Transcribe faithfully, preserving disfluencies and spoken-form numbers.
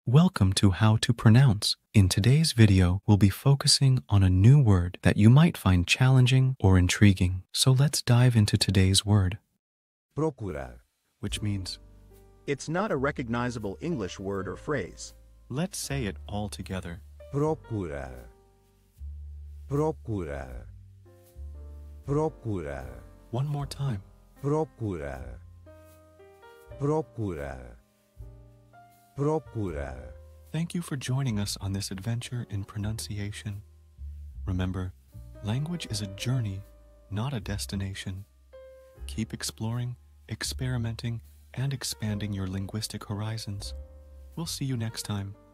Welcome to How to Pronounce. In today's video, we'll be focusing on a new word that you might find challenging or intriguing. So let's dive into today's word. Procura-a. Which means, It's not a recognizable English word or phrase. let's say it all together. Procura-a. Procura-a. Procura-a. One more time. Procura-a. Procura-a. Procura-a. Thank you for joining us on this adventure in pronunciation. Remember, language is a journey, not a destination. Keep exploring, experimenting, and expanding your linguistic horizons. We'll see you next time.